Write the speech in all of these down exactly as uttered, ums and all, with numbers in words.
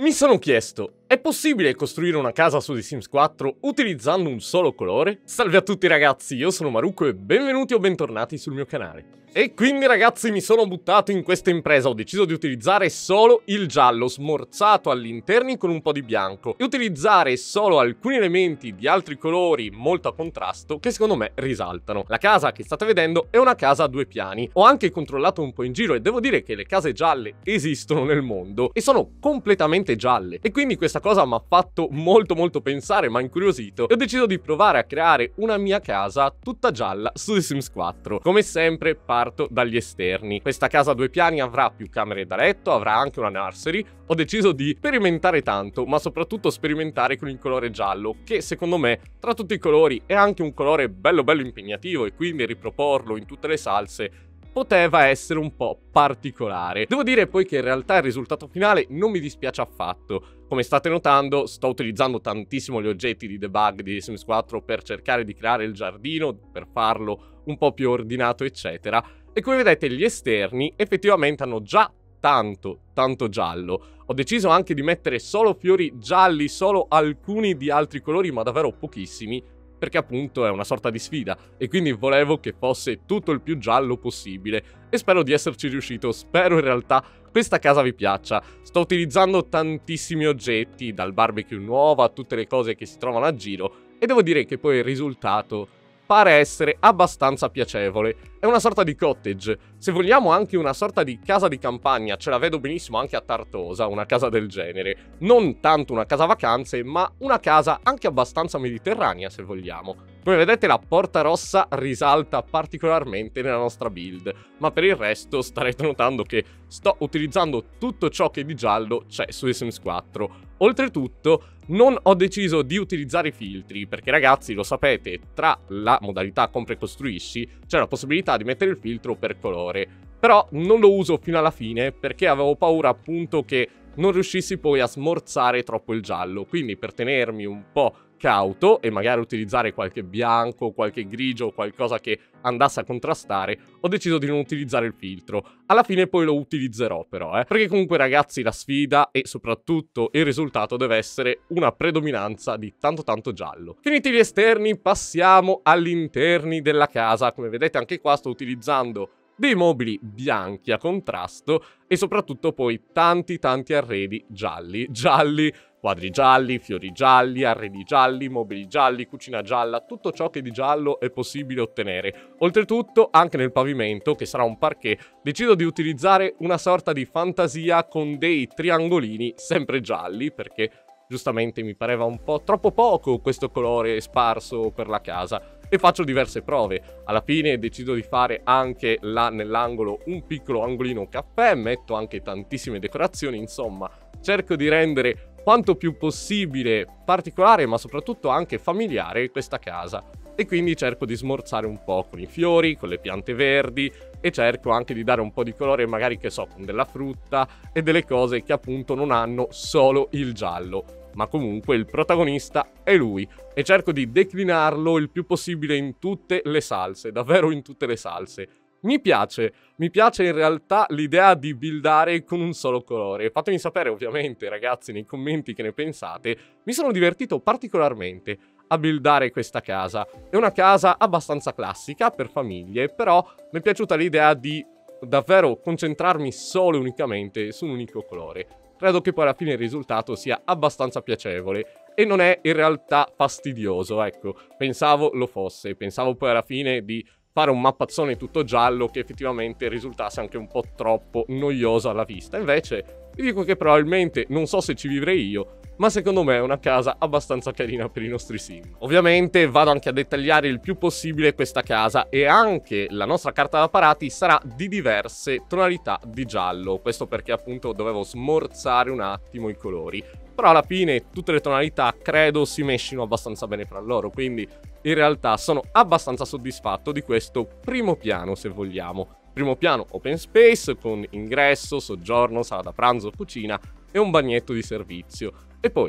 Mi sono chiesto, è possibile costruire una casa su The Sims quattro utilizzando un solo colore? Salve a tutti ragazzi, io sono Marucco e benvenuti o bentornati sul mio canale. E quindi ragazzi mi sono buttato in questa impresa, ho deciso di utilizzare solo il giallo smorzato all'interno con un po' di bianco e utilizzare solo alcuni elementi di altri colori molto a contrasto che secondo me risaltano. La casa che state vedendo è una casa a due piani, ho anche controllato un po' in giro e devo dire che le case gialle esistono nel mondo e sono completamente gialle e quindi questa cosa mi ha fatto molto molto pensare, mi ha incuriosito e ho deciso di provare a creare una mia casa tutta gialla su The Sims quattro. Come sempre parto dagli esterni. Questa casa a due piani avrà più camere da letto, avrà anche una nursery. Ho deciso di sperimentare tanto, ma soprattutto sperimentare con il colore giallo, che secondo me tra tutti i colori è anche un colore bello bello impegnativo e quindi riproporlo in tutte le salse poteva essere un po' particolare. Devo dire poi che in realtà il risultato finale non mi dispiace affatto. Come state notando, sto utilizzando tantissimo gli oggetti di debug di The Sims quattro per cercare di creare il giardino, per farlo un po' più ordinato, eccetera. E come vedete gli esterni effettivamente hanno già tanto, tanto giallo. Ho deciso anche di mettere solo fiori gialli, solo alcuni di altri colori, ma davvero pochissimi, perché appunto è una sorta di sfida e quindi volevo che fosse tutto il più giallo possibile e spero di esserci riuscito, spero in realtà questa casa vi piaccia. Sto utilizzando tantissimi oggetti, dal barbecue nuovo a tutte le cose che si trovano a giro e devo dire che poi il risultato pare essere abbastanza piacevole. È una sorta di cottage, se vogliamo anche una sorta di casa di campagna, ce la vedo benissimo anche a Tartosa, una casa del genere. Non tanto una casa vacanze, ma una casa anche abbastanza mediterranea se vogliamo. Come vedete la porta rossa risalta particolarmente nella nostra build, ma per il resto starete notando che sto utilizzando tutto ciò che di giallo c'è su The Sims quattro. Oltretutto non ho deciso di utilizzare i filtri, perché ragazzi lo sapete, tra la modalità compra e costruisci c'è la possibilità di mettere il filtro per colore, però non lo uso fino alla fine perché avevo paura appunto che non riuscissi poi a smorzare troppo il giallo, quindi per tenermi un po' cauto e magari utilizzare qualche bianco, qualche grigio, qualcosa che andasse a contrastare, ho deciso di non utilizzare il filtro. Alla fine poi lo utilizzerò però, eh, perché comunque ragazzi la sfida e soprattutto il risultato deve essere una predominanza di tanto tanto giallo. Finiti gli esterni passiamo agli interni della casa. Come vedete anche qua sto utilizzando dei mobili bianchi a contrasto e soprattutto poi tanti tanti arredi gialli, gialli, quadri gialli, fiori gialli, arredi gialli, mobili gialli, cucina gialla, tutto ciò che di giallo è possibile ottenere. Oltretutto anche nel pavimento, che sarà un parquet, decido di utilizzare una sorta di fantasia con dei triangolini sempre gialli, perché giustamente mi pareva un po' troppo poco questo colore sparso per la casa. E faccio diverse prove. Alla fine decido di fare anche là nell'angolo un piccolo angolino caffè, metto anche tantissime decorazioni, insomma cerco di rendere quanto più possibile particolare ma soprattutto anche familiare questa casa e quindi cerco di smorzare un po' con i fiori, con le piante verdi e cerco anche di dare un po' di colore magari che so con della frutta e delle cose che appunto non hanno solo il giallo. Ma comunque il protagonista è lui e cerco di declinarlo il più possibile in tutte le salse, davvero in tutte le salse. Mi piace, mi piace in realtà l'idea di buildare con un solo colore. Fatemi sapere ovviamente ragazzi nei commenti che ne pensate. Mi sono divertito particolarmente a buildare questa casa. È una casa abbastanza classica per famiglie, però mi è piaciuta l'idea di davvero concentrarmi solo e unicamente su un unico colore. Credo che poi alla fine il risultato sia abbastanza piacevole e non è in realtà fastidioso, ecco. Pensavo lo fosse, pensavo poi alla fine di fare un mappazzone tutto giallo che effettivamente risultasse anche un po' troppo noioso alla vista. Invece vi dico che probabilmente, non so se ci vivrei io, ma secondo me è una casa abbastanza carina per i nostri sim. Ovviamente vado anche a dettagliare il più possibile questa casa e anche la nostra carta da parati sarà di diverse tonalità di giallo. Questo perché appunto dovevo smorzare un attimo i colori. Però alla fine tutte le tonalità credo si mescino abbastanza bene fra loro, quindi in realtà sono abbastanza soddisfatto di questo primo piano se vogliamo. Primo piano open space con ingresso, soggiorno, sala da pranzo, cucina e un bagnetto di servizio. E poi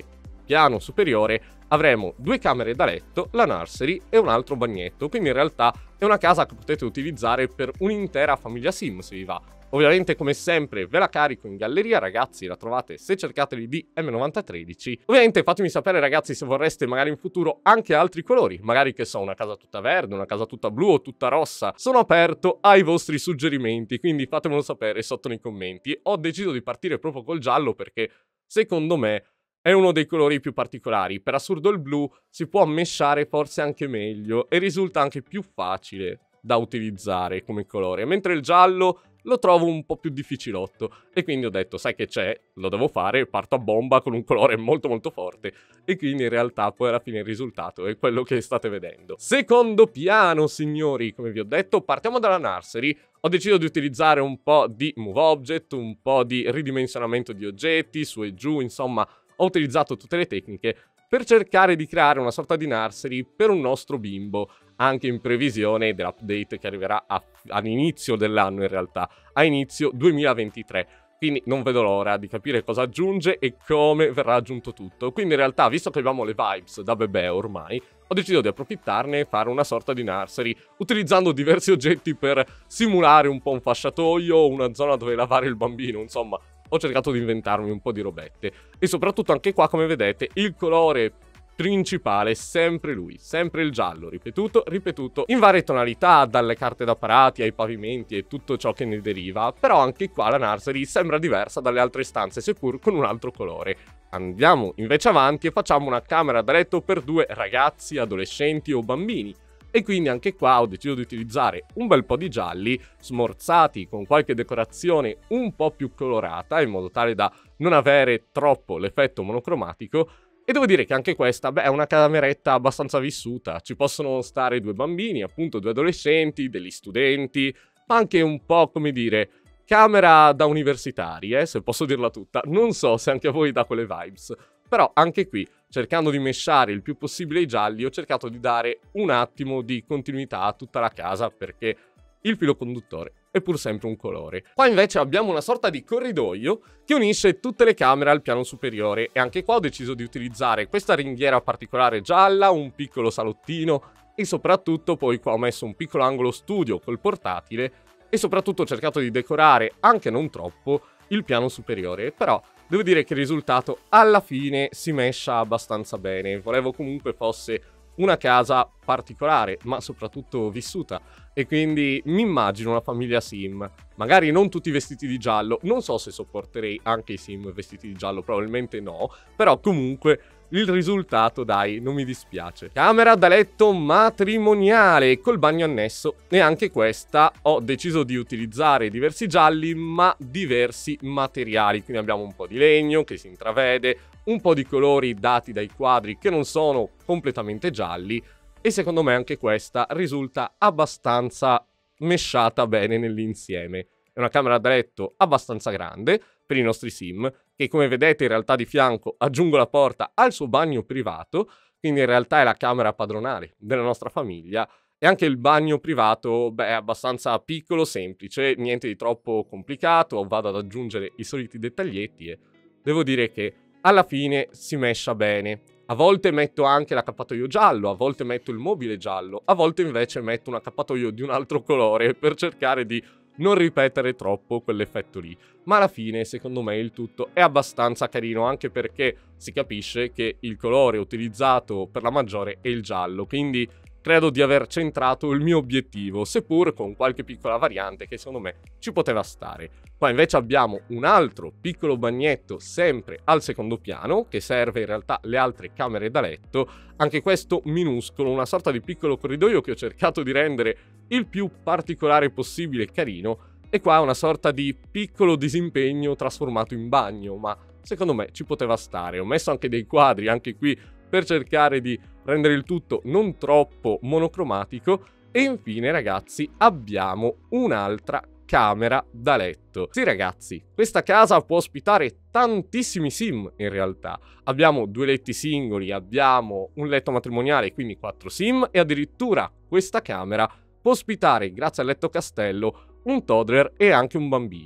piano superiore avremo due camere da letto, la nursery e un altro bagnetto, quindi in realtà è una casa che potete utilizzare per un'intera famiglia sim se vi va. Ovviamente come sempre ve la carico in galleria ragazzi, la trovate se cercate l'I D M nove zero uno tre. Ovviamente fatemi sapere ragazzi se vorreste magari in futuro anche altri colori, magari che so una casa tutta verde, una casa tutta blu o tutta rossa. Sono aperto ai vostri suggerimenti, quindi fatemelo sapere sotto nei commenti. Ho deciso di partire proprio col giallo perché secondo me è uno dei colori più particolari. Per assurdo il blu si può mesciare forse anche meglio e risulta anche più facile da utilizzare come colore, mentre il giallo lo trovo un po' più difficilotto e quindi ho detto sai che c'è, lo devo fare, parto a bomba con un colore molto molto forte e quindi in realtà poi alla fine il risultato è quello che state vedendo. Secondo piano signori, come vi ho detto partiamo dalla nursery. Ho deciso di utilizzare un po' di move object, un po' di ridimensionamento di oggetti su e giù, insomma ho utilizzato tutte le tecniche per cercare di creare una sorta di nursery per un nostro bimbo, anche in previsione dell'update che arriverà all'inizio dell'anno in realtà, a inizio duemilaventitré. Quindi non vedo l'ora di capire cosa aggiunge e come verrà aggiunto tutto. Quindi in realtà, visto che abbiamo le vibes da bebè ormai, ho deciso di approfittarne e fare una sorta di nursery, utilizzando diversi oggetti per simulare un po' un fasciatoio, una zona dove lavare il bambino, insomma ho cercato di inventarmi un po' di robette. E soprattutto anche qua, come vedete, il colore principale è sempre lui, sempre il giallo, ripetuto, ripetuto, in varie tonalità, dalle carte da parati ai pavimenti e tutto ciò che ne deriva, però anche qua la nursery sembra diversa dalle altre stanze, seppur con un altro colore. Andiamo invece avanti e facciamo una camera da letto per due ragazzi, adolescenti o bambini. E quindi anche qua ho deciso di utilizzare un bel po' di gialli, smorzati con qualche decorazione un po' più colorata, in modo tale da non avere troppo l'effetto monocromatico. E devo dire che anche questa, beh, è una cameretta abbastanza vissuta. Ci possono stare due bambini, appunto due adolescenti, degli studenti, ma anche un po', come dire, camera da universitari, eh, se posso dirla tutta. Non so se anche a voi dà quelle vibes. Però anche qui, cercando di mesciare il più possibile i gialli, ho cercato di dare un attimo di continuità a tutta la casa, perché il filo conduttore è pur sempre un colore. Qua invece abbiamo una sorta di corridoio che unisce tutte le camere al piano superiore e anche qua ho deciso di utilizzare questa ringhiera particolare gialla, un piccolo salottino e soprattutto poi qua ho messo un piccolo angolo studio col portatile e soprattutto ho cercato di decorare, anche non troppo, il piano superiore, però devo dire che il risultato alla fine si mescia abbastanza bene. Volevo comunque fosse una casa particolare, ma soprattutto vissuta, e quindi mi immagino una famiglia sim, magari non tutti vestiti di giallo, non so se sopporterei anche i sim vestiti di giallo, probabilmente no, però comunque il risultato, dai, non mi dispiace. Camera da letto matrimoniale col bagno annesso, e anche questa ho deciso di utilizzare diversi gialli ma diversi materiali, quindi abbiamo un po' di legno che si intravede, un po' di colori dati dai quadri che non sono completamente gialli e secondo me anche questa risulta abbastanza mesciata bene nell'insieme. È una camera da letto abbastanza grande per i nostri sim, che come vedete in realtà di fianco aggiungo la porta al suo bagno privato, quindi in realtà è la camera padronale della nostra famiglia, e anche il bagno privato, beh, è abbastanza piccolo, semplice, niente di troppo complicato, vado ad aggiungere i soliti dettaglietti e devo dire che alla fine si mescia bene. A volte metto anche l'accappatoio giallo, a volte metto il mobile giallo, a volte invece metto un accappatoio di un altro colore per cercare di non ripetere troppo quell'effetto lì. Ma alla fine, secondo me, il tutto è abbastanza carino, anche perché si capisce che il colore utilizzato per la maggiore è il giallo, quindi credo di aver centrato il mio obiettivo, seppur con qualche piccola variante che secondo me ci poteva stare. Qua invece abbiamo un altro piccolo bagnetto sempre al secondo piano, che serve in realtà le altre camere da letto, anche questo minuscolo, una sorta di piccolo corridoio che ho cercato di rendere il più particolare possibile e carino, e qua una sorta di piccolo disimpegno trasformato in bagno, ma secondo me ci poteva stare. Ho messo anche dei quadri anche qui per cercare di rendere il tutto non troppo monocromatico. E infine ragazzi abbiamo un'altra camera da letto. Sì ragazzi, questa casa può ospitare tantissimi sim in realtà. Abbiamo due letti singoli, abbiamo un letto matrimoniale, quindi quattro sim, e addirittura questa camera può ospitare, grazie al letto castello, un toddler e anche un bambino.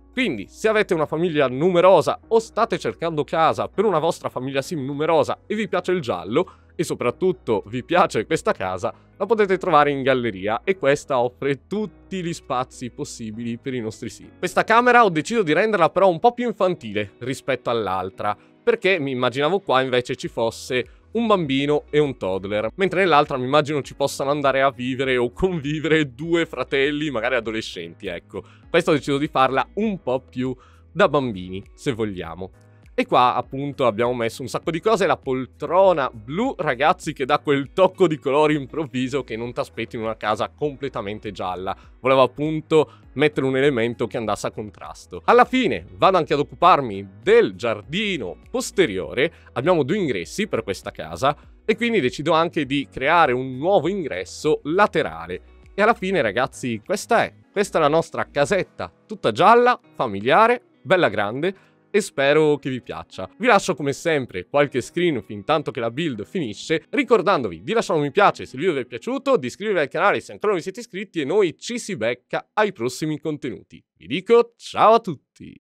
Quindi, se avete una famiglia numerosa o state cercando casa per una vostra famiglia sim numerosa e vi piace il giallo, e soprattutto vi piace questa casa, la potete trovare in galleria e questa offre tutti gli spazi possibili per i nostri sim. Questa camera ho deciso di renderla però un po' più infantile rispetto all'altra, perché mi immaginavo qua invece ci fosse un bambino e un toddler, mentre nell'altra mi immagino ci possano andare a vivere o convivere due fratelli, magari adolescenti, ecco. Questa ho deciso di farla un po' più da bambini, se vogliamo. E qua appunto abbiamo messo un sacco di cose, la poltrona blu, ragazzi, che dà quel tocco di colore improvviso che non ti aspetti in una casa completamente gialla. Volevo appunto mettere un elemento che andasse a contrasto. Alla fine vado anche ad occuparmi del giardino posteriore, abbiamo due ingressi per questa casa e quindi decido anche di creare un nuovo ingresso laterale. E alla fine, ragazzi, questa è, questa è la nostra casetta, tutta gialla, familiare, bella grande, e spero che vi piaccia. Vi lascio come sempre qualche screen fin tanto che la build finisce, ricordandovi di lasciare un mi piace se il video vi è piaciuto, di iscrivervi al canale se ancora non vi siete iscritti e noi ci si becca ai prossimi contenuti. Vi dico ciao a tutti!